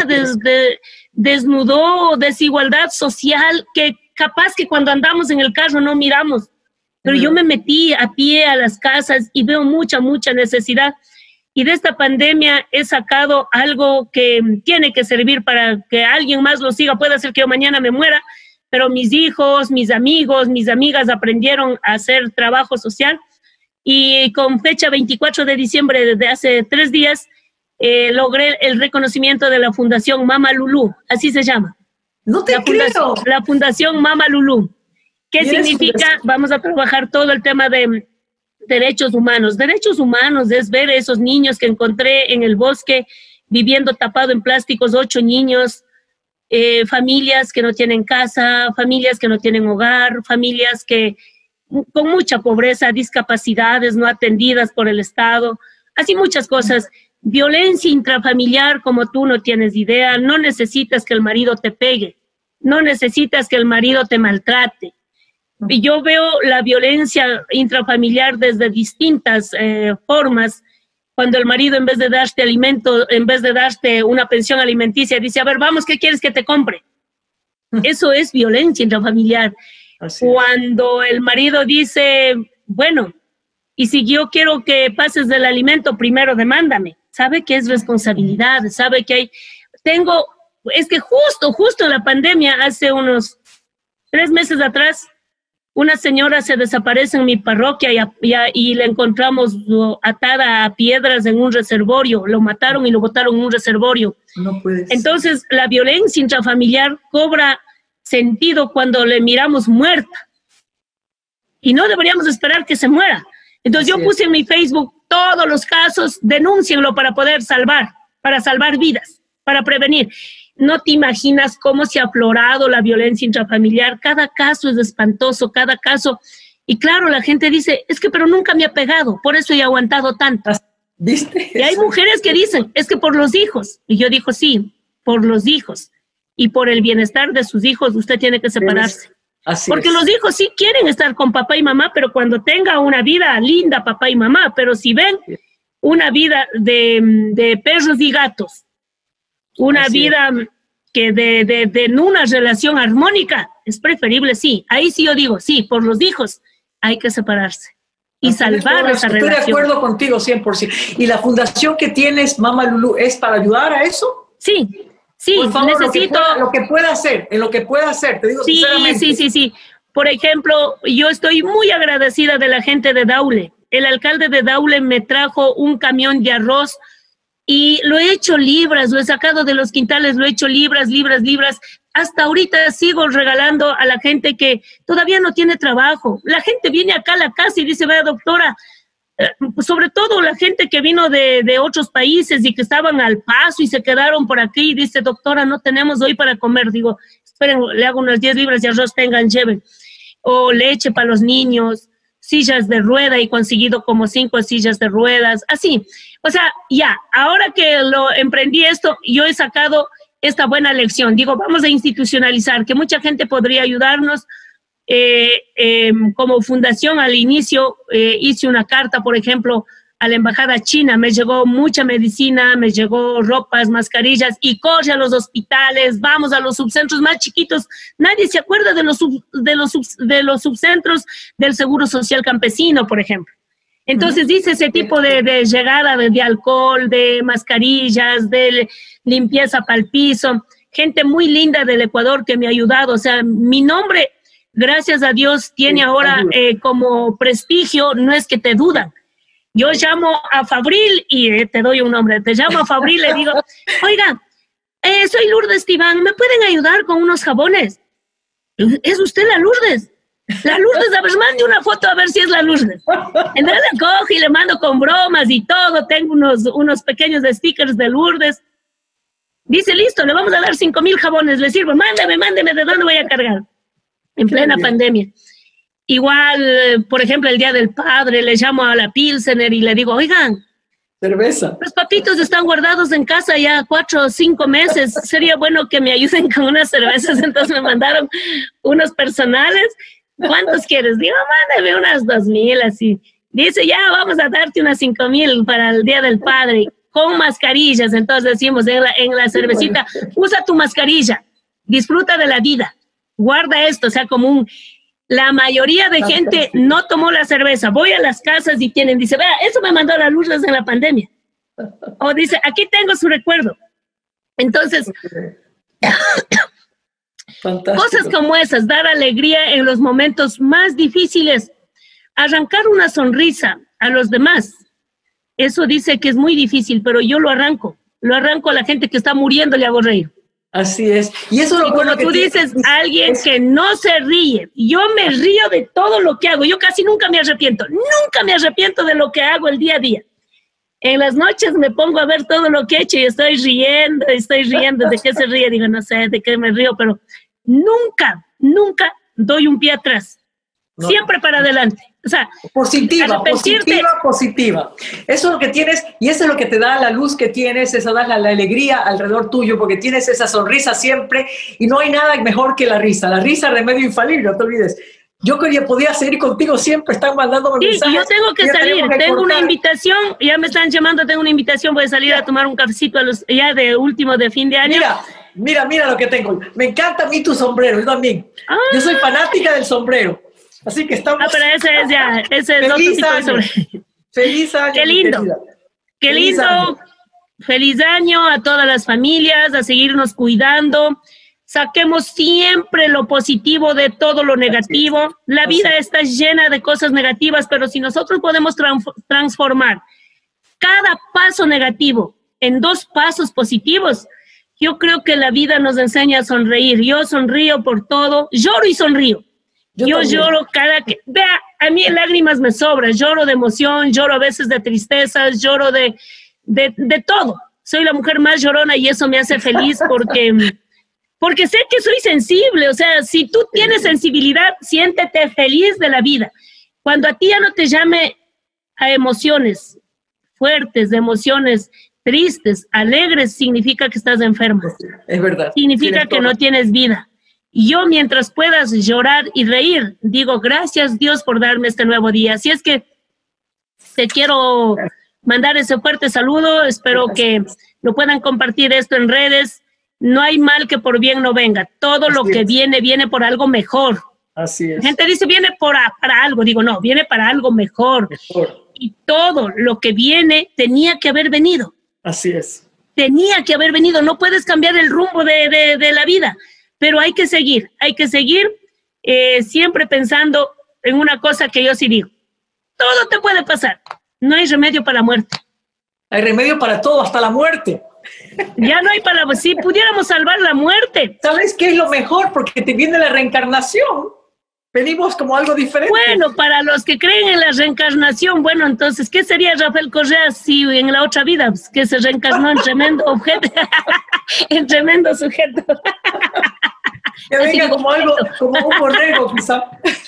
desnudó desigualdad social que capaz que cuando andamos en el carro no miramos, pero yo me metí a pie a las casas y veo mucha necesidad. Y de esta pandemia he sacado algo que tiene que servir para que alguien más lo siga. Puede ser que yo mañana me muera, pero mis hijos, mis amigos, mis amigas aprendieron a hacer trabajo social. y con fecha 24 de diciembre, desde hace 3 días, logré el reconocimiento de la Fundación Mama Lulú, así se llama. No te creo. La Fundación Mama Lulú. ¿Qué significa? Vamos a trabajar todo el tema de derechos humanos. Derechos humanos es ver esos niños que encontré en el bosque viviendo tapado en plásticos, 8 niños, familias que no tienen casa, familias que no tienen hogar, familias que con mucha pobreza, discapacidades no atendidas por el Estado, así muchas cosas. Violencia intrafamiliar, como tú no tienes idea, no necesitas que el marido te pegue, no necesitas que el marido te maltrate. Y yo veo la violencia intrafamiliar desde distintas formas, cuando el marido en vez de darte alimento, en vez de darte una pensión alimenticia, dice, a ver, vamos, ¿qué quieres que te compre? Eso es violencia intrafamiliar. Cuando el marido dice, bueno, y si yo quiero que pases del alimento, primero demándame. Sabe que es responsabilidad, sabe que hay... Es que justo en la pandemia, hace unos 3 meses atrás, una señora se desaparece en mi parroquia y la encontramos atada a piedras en un reservorio. Lo mataron y lo botaron en un reservorio. No puede ser. Entonces, la violencia intrafamiliar cobra sentido cuando le miramos muerta. Y no deberíamos esperar que se muera. Entonces, yo puse en mi Facebook todos los casos, denúncienlo para poder salvar vidas, para prevenir. No te imaginas cómo se ha aflorado la violencia intrafamiliar. Cada caso es espantoso, cada caso. Y claro, la gente dice, es que pero nunca me ha pegado, por eso he aguantado tanto. ¿Viste? Y hay mujeres que dicen, es que por los hijos. Y yo digo, sí, por los hijos. Y por el bienestar de sus hijos, usted tiene que separarse. Porque los hijos sí quieren estar con papá y mamá, pero cuando tenga una vida linda, papá y mamá, pero si ven una vida de perros y gatos, una vida que de una relación armónica, es preferible, sí. Ahí sí yo digo, sí, por los hijos hay que separarse y salvar esa relación. Estoy de acuerdo contigo 100%. ¿Y la fundación que tienes, Mama Lulú, es para ayudar a eso? Sí, sí, por favor, necesito... Lo que pueda hacer, en lo que pueda hacer, te digo sinceramente. Sí. Por ejemplo, yo estoy muy agradecida de la gente de Daule. El alcalde de Daule me trajo un camión de arroz y lo he hecho libras, lo he sacado de los quintales, lo he hecho libras. Hasta ahorita sigo regalando a la gente que todavía no tiene trabajo. La gente viene acá a la casa y dice, vea, doctora, sobre todo la gente que vino de otros países y que estaban al paso y se quedaron por aquí y dice, doctora, no tenemos hoy para comer. Digo, esperen, le hago unas 10 libras de arroz, tengan, lleven. O leche para los niños, sillas de rueda, y conseguido como 5 sillas de ruedas, así. O sea, ya, ahora que lo emprendí esto, yo he sacado esta buena lección. Digo, vamos a institucionalizar, que mucha gente podría ayudarnos. Como fundación al inicio hice una carta, por ejemplo, a la embajada china, me llegó mucha medicina, me llegó ropas, mascarillas, y corre a los hospitales, vamos a los subcentros más chiquitos. Nadie se acuerda de los subcentros del Seguro Social Campesino, por ejemplo. Entonces dice ese tipo de llegada de alcohol, de mascarillas, de limpieza para el piso. Gente muy linda del Ecuador que me ha ayudado. O sea, mi nombre, gracias a Dios, tiene ahora como prestigio, no es que te dudan. Yo llamo a Fabril y te doy un nombre. Te llamo a Fabril y le digo, oiga, soy Lourdes Tibán, ¿me pueden ayudar con unos jabones? ¿Es usted la Lourdes? La Lourdes, a ver, mande una foto a ver si es la Lourdes. Entonces la cojo y le mando con bromas y todo. Tengo unos pequeños stickers de Lourdes. Dice, listo, le vamos a dar 5,000 jabones. Le sirvo, mándeme, ¿de dónde voy a cargar? En plena pandemia. Igual, por ejemplo, el Día del Padre, le llamo a la Pilsener y le digo, oigan, cerveza. Los papitos están guardados en casa ya 4 o 5 meses. Sería bueno que me ayuden con unas cervezas. Entonces me mandaron unos personales. ¿Cuántos quieres? Digo, mándame unas 2,000 así. Dice, ya vamos a darte unas 5,000 para el Día del Padre, con mascarillas. Entonces decimos en la cervecita, usa tu mascarilla, disfruta de la vida, guarda esto, o sea, como la mayoría de gente no tomó la cerveza. Voy a las casas y dice, vea, eso me mandó la Lourdes en la pandemia. O dice, aquí tengo su recuerdo. Entonces, cosas como esas, dar alegría en los momentos más difíciles, arrancar una sonrisa, a los demás. Eso dice que es muy difícil, pero yo lo arranco a la gente que está muriendo, le hago reír. Así es. Y eso es lo bueno cuando tú dices a alguien que no se ríe, yo me río de todo lo que hago. Yo casi nunca me arrepiento de lo que hago el día a día. En las noches me pongo a ver todo lo que he hecho y estoy riendo. ¿De qué se ríe? Digo, no sé de qué me río, pero nunca doy un pie atrás. No. Siempre para adelante. O sea, positiva. Eso es lo que tienes y eso es lo que te da la luz que tienes, eso da la alegría alrededor tuyo, porque tienes esa sonrisa siempre y no hay nada mejor que la risa. La risa es remedio infalible, no te olvides. Yo podía seguir contigo siempre, están mandándome mensajes. Yo tengo que salir, tengo una invitación, ya me están llamando, tengo una invitación, voy a salir a tomar un cafecito ya de último de fin de año. Mira lo que tengo. Me encanta a mí tu sombrero, yo también. Yo soy fanática del sombrero. Así que estamos... pero ese es otro tipo de sombrero. Feliz año. Qué lindo. Qué lindo. Año. Feliz año a todas las familias, a seguirnos cuidando. Saquemos siempre lo positivo de todo lo negativo. La vida está llena de cosas negativas, pero si nosotros podemos transformar cada paso negativo en 2 pasos positivos, yo creo que la vida nos enseña a sonreír. Yo sonrío por todo, lloro y sonrío. Yo lloro vea, a mí lágrimas me sobran, lloro de emoción, lloro a veces de tristezas, lloro de todo. Soy la mujer más llorona y eso me hace feliz porque sé que soy sensible. O sea, si tú tienes sensibilidad, siéntete feliz de la vida. Cuando a ti ya no te llame a emociones fuertes, de emociones tristes, alegres, significa que estás enferma. Es verdad. Significa que no tienes vida. Y yo, mientras puedas llorar y reír, digo, gracias Dios por darme este nuevo día. Así es que te quiero mandar ese fuerte saludo. Espero que lo puedan compartir esto en redes. No hay mal que por bien no venga. Todo lo que viene por algo mejor. Así es. La gente dice, viene para algo. Digo, no, viene para algo mejor. Y todo lo que viene tenía que haber venido. Así es. Tenía que haber venido. No puedes cambiar el rumbo de la vida. Pero hay que seguir siempre pensando en una cosa que yo sí digo. Todo te puede pasar. No hay remedio para la muerte. Hay remedio para todo, hasta la muerte. Ya no hay si pudiéramos salvar la muerte. ¿Sabes qué es lo mejor? Porque te viene la reencarnación. Venimos como algo diferente. Bueno, para los que creen en la reencarnación, bueno, entonces, ¿qué sería Rafael Correa si en la otra vida que se reencarnó en tremendo objeto, en tremendo sujeto? Que venga como un borrego, quizá.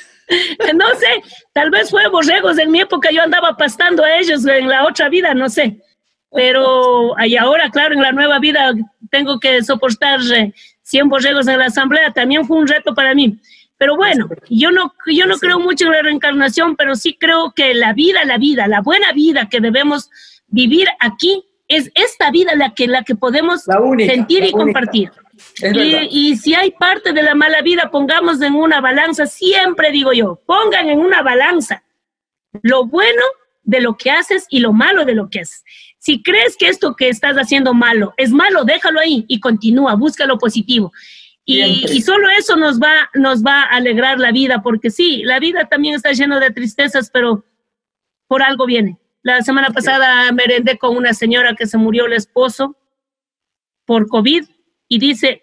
No sé, tal vez fue borregos. En mi época yo andaba pastando a ellos en la otra vida, no sé. Pero ahora, claro, en la nueva vida tengo que soportar 100 borregos en la asamblea. También fue un reto para mí. Pero bueno, yo no creo mucho en la reencarnación, pero sí creo que la buena vida que debemos vivir aquí, es esta vida la que podemos sentir y compartir. Y si hay parte de la mala vida, pongamos en una balanza, siempre digo yo, pongan en una balanza lo bueno de lo que haces y lo malo de lo que haces. Si crees que esto que estás haciendo es malo, déjalo ahí y continúa, busca lo positivo. Y solo eso nos va a alegrar la vida, porque sí, la vida también está llena de tristezas, pero por algo viene. La semana pasada merendé con una señora que se murió el esposo por COVID y dice,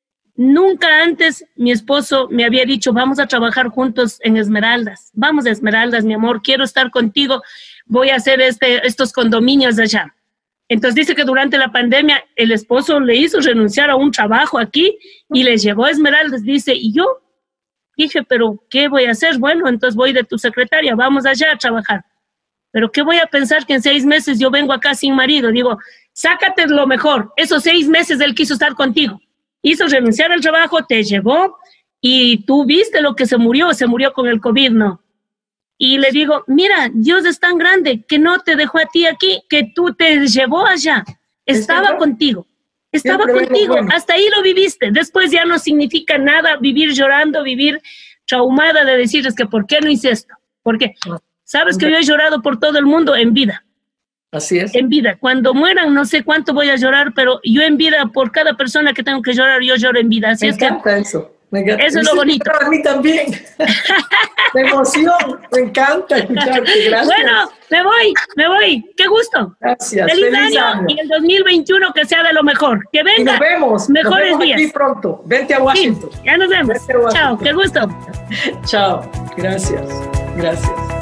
nunca antes mi esposo me había dicho, vamos a trabajar juntos en Esmeraldas. Vamos a Esmeraldas, mi amor, quiero estar contigo, voy a hacer estos condominios de allá. Entonces dice que durante la pandemia el esposo le hizo renunciar a un trabajo aquí y le llevó a Esmeraldas. Dice, y yo dije, pero ¿qué voy a hacer? Bueno, entonces voy de tu secretaria, vamos allá a trabajar. Pero ¿qué voy a pensar que en 6 meses yo vengo acá sin marido? Digo, sácate lo mejor. Esos 6 meses él quiso estar contigo. Hizo renunciar al trabajo, te llevó y tú viste lo que se murió con el COVID, ¿no? Y le digo, mira, Dios es tan grande que no te dejó a ti aquí, que tú te llevó allá. Estaba contigo, hasta ahí lo viviste. Después ya no significa nada vivir llorando, vivir traumada de decir, es que ¿por qué no hice esto? Porque sabes que yo he llorado por todo el mundo en vida. Así es. En vida. Cuando mueran, no sé cuánto voy a llorar, pero yo en vida, por cada persona que tengo que llorar, yo lloro en vida. Así Me encanta eso. Eso es lo bonito. Para mí también. De emoción, me encanta escucharte. Gracias. Bueno, me voy. Qué gusto. Gracias. Feliz año y el 2021 que sea de lo mejor. Que venga. Y nos vemos. Mejores nos vemos días. Aquí pronto. Vente a Washington. Sí, ya nos vemos. Chao, qué gusto. Chao. Gracias. Gracias.